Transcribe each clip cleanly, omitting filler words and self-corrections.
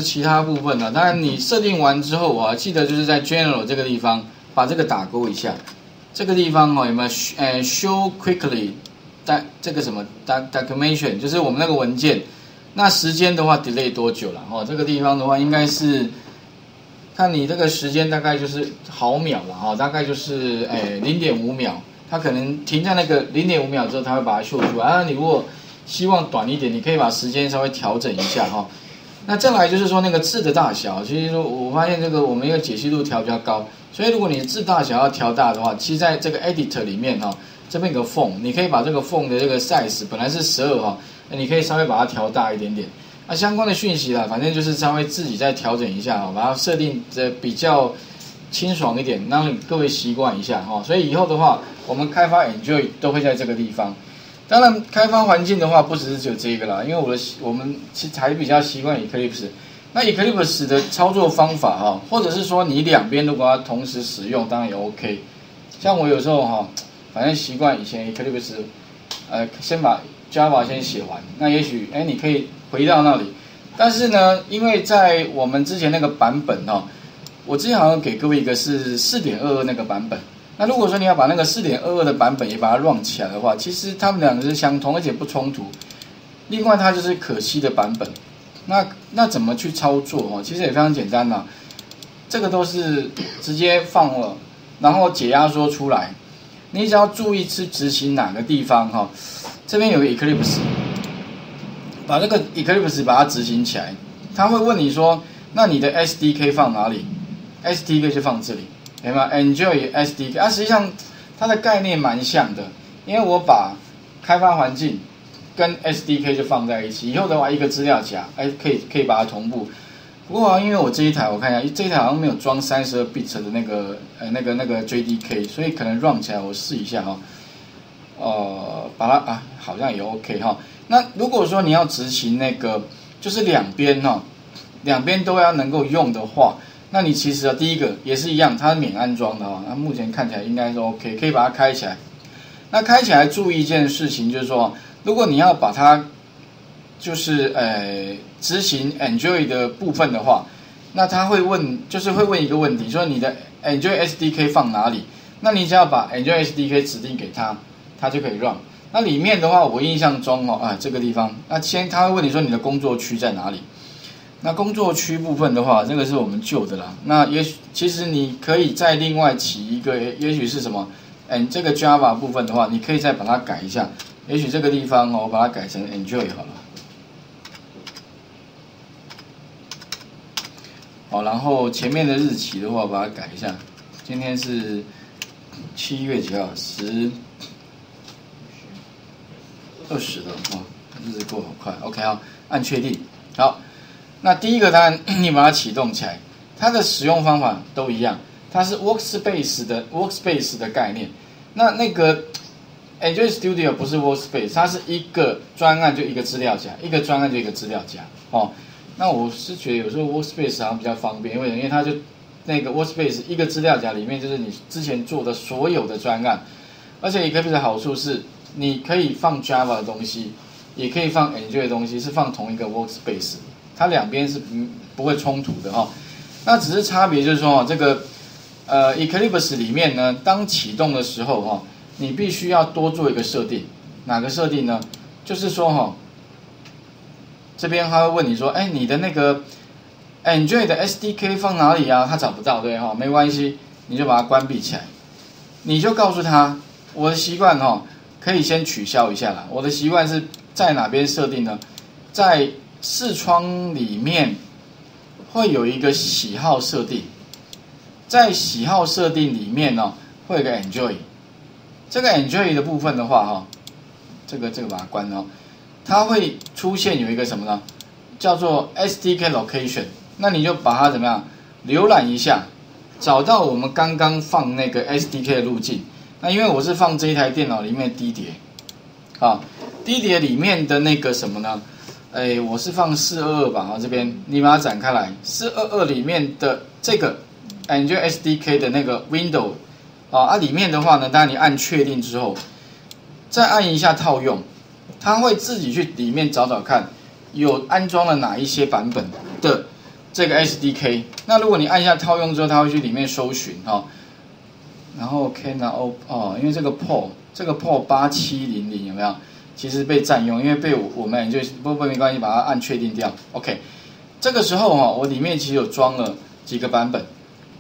就是其他部分了。当然你设定完之后啊，记得就是在 General 这个地方把这个打勾一下。这个地方有没有show quickly 这个什么 documentation， 就是我们那个文件。那时间的话 delay 多久了？这个地方的话应该是看你这个时间大概就是毫秒了大概就是0.5秒。它可能停在那个0.5秒之后，它会把它秀出来。啊，你如果希望短一点，你可以把时间稍微调整一下那再来就是说那个字的大小，其实说我发现这个我们一个解析度调比较高，所以如果你字大小要调大的话，其实在这个 Editor 里面这边有个缝，你可以把这个缝的这个 size 本来是12你可以稍微把它调大一点点。那相关的讯息啦，反正就是稍微自己再调整一下把它设定的比较清爽一点，让各位习惯一下所以以后的话，我们开发 Enjoy 都会在这个地方。当然，开发环境的话，不只有这个啦，因为我们其实还比较习惯 Eclipse。那 Eclipse 的操作方法或者是说你两边如果要同时使用，当然也 OK。像我有时候反正习惯以前 Eclipse，先把 Java 先写完，那也许你可以回到那里。但是呢，因为在我们之前那个版本我之前好像给各位一个是 4.22 那个版本。那如果说你要把那个 4.22 的版本也把它 run 起来的话，其实它们两个是相同，而且不冲突。另外，它就是可惜的版本。那怎么去操作其实也非常简单啦。这个都是直接放了，然后解压缩出来。你只要注意去执行哪个地方这边有个 Eclipse， 把这个 Eclipse 把它执行起来，它会问你说，那你的 SDK 放哪里 ？SDK 就放这里。有没有 Enjoy SDK？ 实际上它的概念蛮像的，因为我把开发环境跟 SDK 就放在一起，以后的话一个资料夹，可以把它同步。不过因为我这一台我看一下，这一台好像没有装32 bit 的那个 JDK， 所以可能 run 起来我试一下把它好像也 OK 那如果说你要执行那个就是两边都要能够用的话。那你其实第一个也是一样，它是免安装的那目前看起来应该是 OK， 可以把它开起来。那开起来注意一件事情，就是说，如果你要把它就是执行 Enjoy 的部分的话，那它会问一个问题，说你的 Enjoy SDK 放哪里？那你只要把 Enjoy SDK 指定给它，它就可以 run。那里面的话，我印象中这个地方，那它会问你说你的工作区在哪里？那工作区部分的话，这个是我们旧的啦。那其实你可以再另外起一个，也许是什么？这个 Java 部分的话，你可以再把它改一下。也许这个地方我把它改成 Enjoy 好了。然后前面的日期的话，把它改一下。今天是7月几号？20了日子过好快。OK 按确定。好。那第一个，当然你把它启动起来，它的使用方法都一样，它是 workspace 的概念。那个 Enjoy Studio 不是 workspace， 它是一个专案就一个资料夹，一个专案就一个资料夹那我是觉得有时候 workspace 好像比较方便，因为它就那个 workspace 一个资料夹里面就是你之前做的所有的专案，而且 Eclipse 的好处是你可以放 Java 的东西，也可以放 Enjoy 的东西，是放同一个 workspace。它两边是不会冲突的那只是差别就是说这个Eclipse 里面呢，当启动的时候你必须要多做一个设定，哪个设定呢？就是说这边他会问你说，你的那个 Enjoy 的 SDK 放哪里啊？他找不到，对没关系，你就把它关闭起来，你就告诉他，我的习惯可以先取消一下啦。我的习惯是在哪边设定呢？在视窗里面会有一个喜好设定，在喜好设定里面会有个 Enjoy。这个 Enjoy 的部分的话这个把它关它会出现有一个什么呢？叫做 SDK Location。那你就把它怎么样浏览一下，找到我们刚刚放那个 SDK 的路径。那因为我是放这一台电脑里面的低碟低碟里面的那个什么呢？我是放422吧这边你把它展开来，422里面的这个 Enjoy SDK 的那个 window 里面的话呢，当然你按确定之后，再按一下套用，它会自己去里面找找看有安装了哪一些版本的这个 SDK。那如果你按下套用之后，它会去里面搜寻哈，然后 Can 因为这个 port 8700有没有？其实被占用，因为被我们就不没关系，把它按确定掉。OK， 这个时候我里面其实有装了几个版本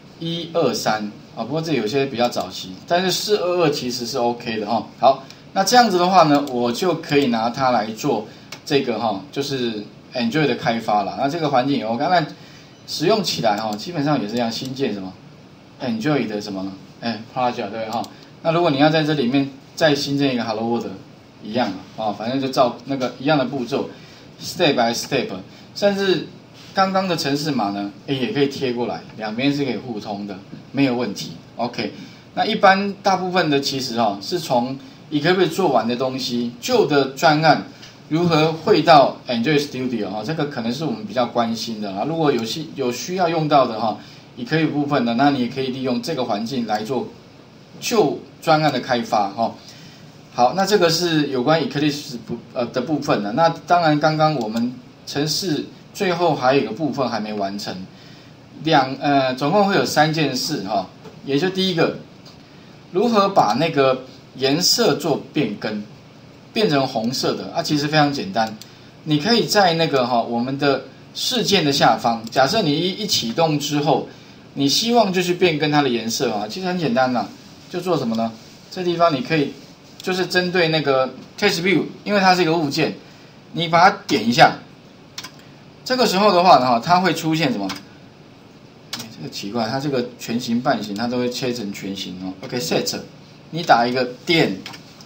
，1、2、3不过这有些比较早期，但是422其实是 OK 的哈。好，那这样子的话呢，我就可以拿它来做这个就是 Enjoy 的开发了。那这个环境也 OK， 那使用起来基本上也是这样，新建什么 Enjoy 的什么project 对哈。那如果你要在这里面再新增一个 Hello World。一样反正就照那个一样的步骤 ，step by step， 甚至刚刚的程式码呢，也可以贴过来，两边是可以互通的，没有问题。OK， 那一般大部分的其实是从Eclipse做完的东西，旧的专案如何汇到 Enjoy Studio 这个可能是我们比较关心的啦。如果有需要用到的Eclipse部分的，那你也可以利用这个环境来做旧专案的开发好，那这个是有关 Eclipse 的部分的。那当然，刚刚我们程式最后还有一个部分还没完成，总共会有3件事也就第一个，如何把那个颜色做变更，变成红色的其实非常简单，你可以在那个我们的事件的下方，假设你一启动之后，你希望就去变更它的颜色其实很简单就做什么呢？这地方你可以。就是针对那个 Text View， 因为它是一个物件，你把它点一下，这个时候的话呢，它会出现什么？这个奇怪，它这个全形、半形，它都会切成全形OK，set， 你打一个点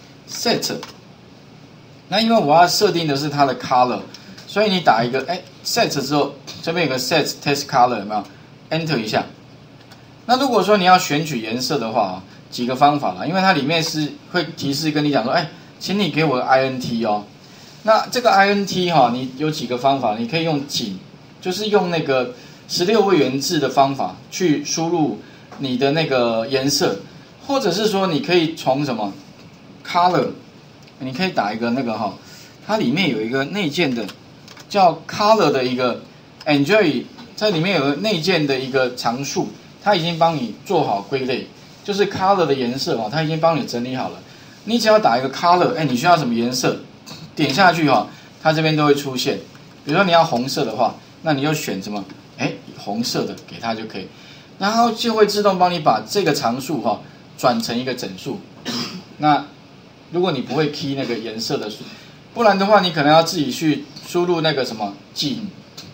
set， 那因为我要设定的是它的 color， 所以你打一个set 之后，这边有个 set text color 有没有 ？Enter 一下。那如果说你要选取颜色的话几个方法啦，因为它里面是会提示跟你讲说，请你给我 INT 那这个 INT 你有几个方法，你可以用井，就是用那个16位元字的方法去输入你的那个颜色，或者是说你可以从什么 color， 你可以打一个那个它里面有一个内建的叫 color 的一个 Enjoy， 在里面有个内建的一个常数，它已经帮你做好归类。就是 color 的颜色它已经帮你整理好了。你只要打一个 color， 你需要什么颜色，点下去它这边都会出现。比如说你要红色的话，那你就选什么？红色的给它就可以，然后就会自动帮你把这个常数转成一个整数。那如果你不会 key 那个颜色的数，不然的话你可能要自己去输入那个什么井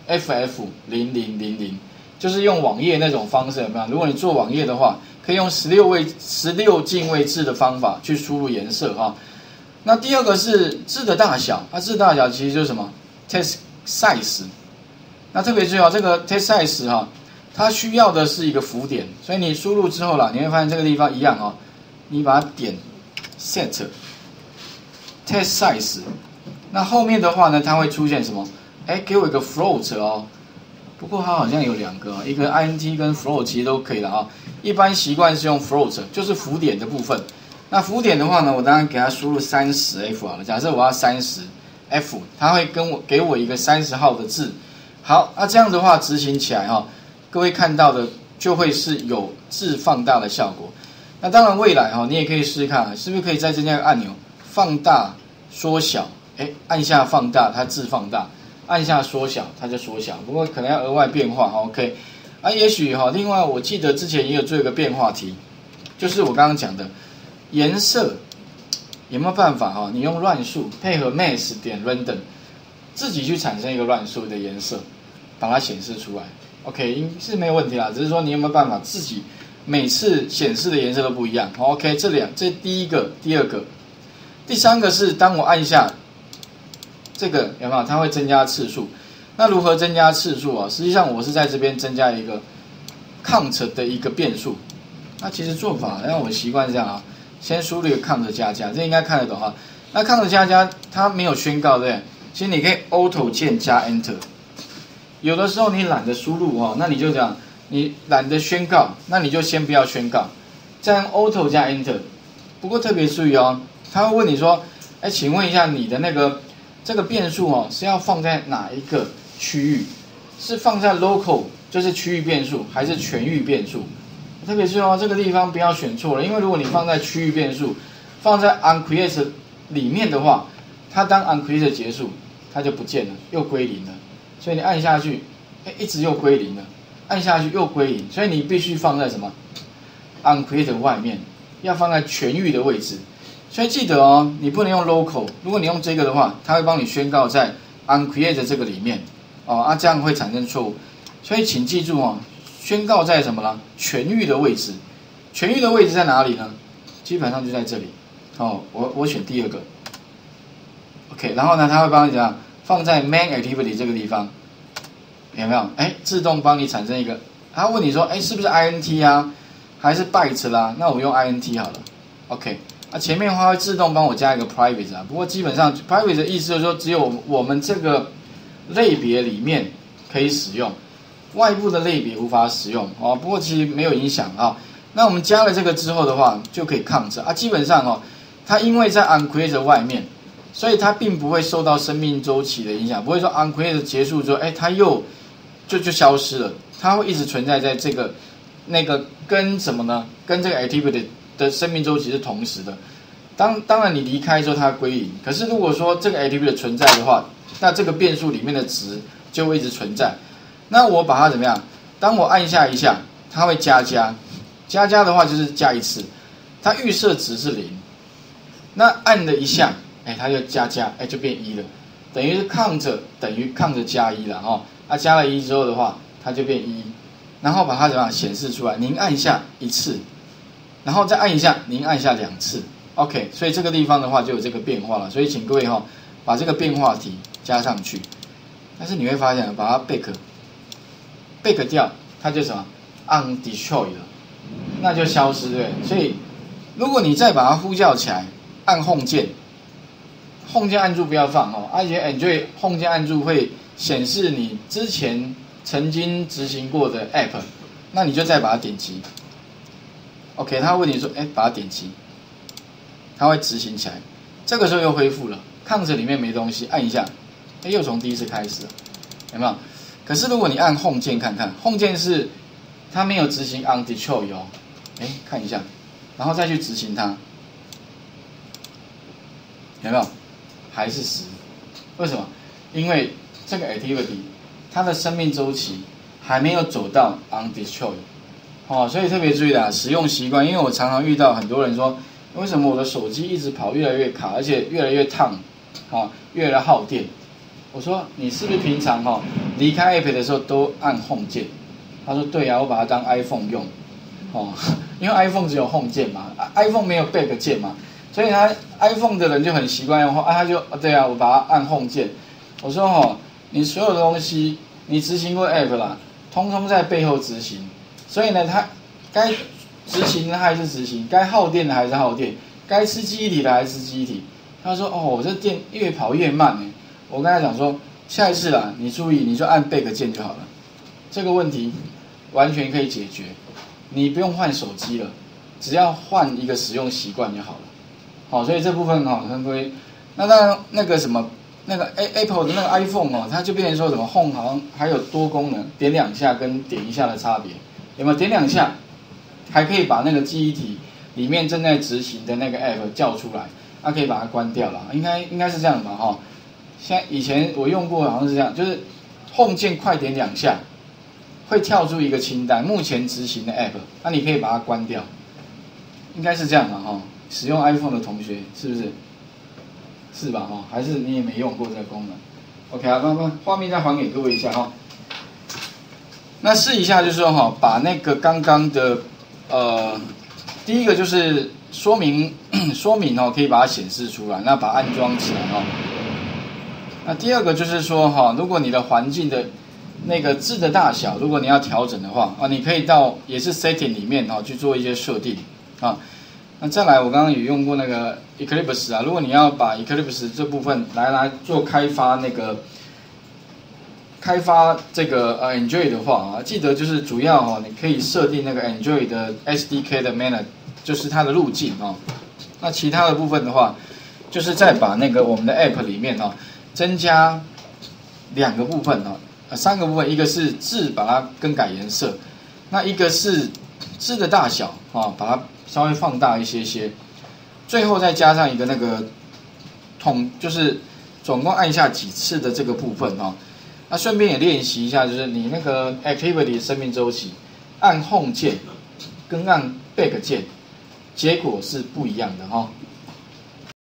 FF0000，就是用网页那种方式有没有？如果你做网页的话。可以用16进位制的方法去输入颜色那第二个是字的大小，字大小其实就是什么 text size。那特别注意这个 text size 它需要的是一个浮点，所以你输入之后你会发现这个地方一样你把它点 set text size， 那后面的话呢，它会出现什么？给我一个 float 不过它好像有2个一个 int 跟 float 其实都可以了一般习惯是用 float， 就是浮点的部分。那浮点的话呢，我当然给它输入30F 好了。假设我要30F， 它会给我一个30号的字。好，那这样的话执行起来各位看到的就会是有字放大的效果。那当然未来你也可以试试看，是不是可以再增加一个按钮，放大、缩小。按下放大，它字放大；按下缩小，它就缩小。不过可能要额外变化 ，OK。也许另外我记得之前也有做一个变化题，就是我刚刚讲的颜色有没有办法你用乱数配合 max 点 random 自己去产生一个乱数的颜色，把它显示出来 ，OK 是没有问题啦，只是说你有没有办法自己每次显示的颜色都不一样 ，OK 这第一个，第二个，第三个是当我按下这个有没有它会增加次数。那如何增加次数实际上我是在这边增加一个 count 的一个变数。那其实做法让我习惯这样先输入一个 count 加加，这应该看得懂那 count 加加它没有宣告对不对？其实你可以 auto 键加 enter。有的时候你懒得输入那你就这样，你懒得宣告，那你就先不要宣告，这样 auto 加 enter。不过特别注意他会问你说，请问一下你的那个这个变数是要放在哪一个区域？ 是放在 local 就是区域变数，还是全域变数？特别是哦，这个地方不要选错了，因为如果你放在区域变数，放在 uncreate 里面的话，它当 uncreate 结束，它就不见了，又归零了。所以你按下去，一直又归零了，按下去又归零，所以你必须放在什么 uncreate 外面，要放在全域的位置。所以记得哦，你不能用 local， 如果你用这个的话，它会帮你宣告在 uncreate 这个里面，这样会产生错误。所以请记住哦。宣告在什么呢？全域的位置，全域的位置在哪里呢？基本上就在这里。我选第二个。OK， 然后呢，它会帮你怎样放在 main activity 这个地方，有没有？自动帮你产生一个。它问你说，是不是 int 啊，还是 byte 啦？那我用 int 好了。OK， 前面的话会自动帮我加一个 private 啊。不过基本上 private 的意思就是说，只有我们这个类别里面可以使用。外部的类别无法使用不过其实没有影响那我们加了这个之后的话，就可以抗制基本上它因为在 uncreate 外面，所以它并不会受到生命周期的影响，不会说 uncreate 结束之后，它又就消失了，它会一直存在在这个那个跟什么呢？跟这个 activity 的生命周期是同时的。当然你离开之后它会归零，可是如果说这个 activity 存在的话，那这个变数里面的值就会一直存在。那我把它怎么样？当我按下一下，它会加的话就是加一次，它预设值是0。那按了一下，它就加，就变1了，等于是count等于count加1了加了1之后的话，它就变1，然后把它怎么样显示出来？您按下1次，然后再按一下，您按下2次。OK， 所以这个地方的话就有这个变化了。所以请各位把这个变化题加上去。但是你会发现，把它back 掉，它就什么 undestroy 了，那就消失对。所以如果你再把它呼叫起来，按 home 键按住不要放而且 enjoy home 键按住会显示你之前曾经执行过的 app， 那你就再把它点击。OK， 他问你说，把它点击，它会执行起来。这个时候又恢复了，抗着里面没东西，按一下，又从第一次开始了，有没有？可是如果你按 home 键看看 ，home 键是它没有执行 undestroy 看一下，然后再去执行它，有没有？还是10？为什么？因为这个 activity 它的生命周期还没有走到 undestroy 所以特别注意啦，使用习惯。因为我常常遇到很多人说，为什么我的手机一直跑越来越卡，而且越来越烫，越来越耗电。我说你是不是平常离开 App 的时候都按 Home 键？他说对啊，我把它当 iPhone 用因为 iPhone 只有 Home 键嘛，iPhone 没有 Back 键嘛，所以iPhone 的人就很习惯用他就对啊，我把它按 Home 键。我说你所有的东西你执行过 App 啦，通通在背后执行，所以呢，它该执行的还是执行，该耗电的还是耗电，该吃记忆体的还是吃记忆体。他说我这电越跑越慢我跟他讲说，下一次啦，你注意，你就按 back 键就好了，这个问题完全可以解决，你不用换手机了，只要换一个使用习惯就好了。所以这部分很归。那当然那个什么，那个 Apple 的那个 iPhone 它就变成说什么 Home 好像还有多功能，点2下跟点1下的差别，有没有？点2下还可以把那个记忆体里面正在执行的那个 App 叫出来，可以把它关掉了，应该是这样吧现在以前我用过好像是这样，就是 Home 键快点2下，会跳出一个清单，目前执行的 App， 你可以把它关掉，应该是这样吧使用 iPhone 的同学是不是？是吧还是你也没用过这个功能 ？OK 那画面再还给各位一下那试一下就是说把那个刚刚的第一个就是说明可以把它显示出来，那把它安装起来那第二个就是说如果你的环境的那个字的大小，如果你要调整的话你可以到也是 setting 里面去做一些设定那再来我刚刚也用过那个 Eclipse 如果你要把 Eclipse 这部分来做开发这个Android 的话记得就是主要你可以设定那个 Android 的 SDK 的 manner， 就是它的路径那其他的部分的话，就是再把那个我们的 App 里面增加2个部分 3个部分，一个是字把它更改颜色，那一个是字的大小把它稍微放大一些，最后再加上一个那个就是总共按下几次的这个部分那顺便也练习一下，就是你那个 activity 生命周期，按 Home 键跟按 Back 键，结果是不一样的